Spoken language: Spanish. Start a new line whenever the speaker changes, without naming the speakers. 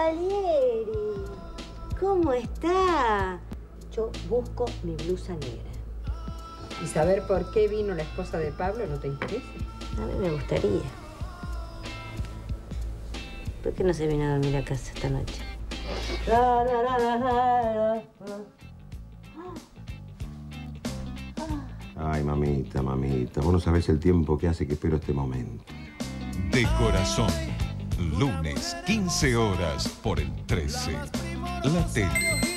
Cavalieri, ¿cómo está? Yo busco mi blusa negra.
¿Y saber por qué vino la esposa de Pablo no te interesa?
A mí me gustaría. ¿Por qué no se vino a dormir a casa esta noche?
Ay, mamita, mamita, vos no sabés el tiempo que hace que espero este momento.
De corazón, lunes, 15 horas por el 13. La tele.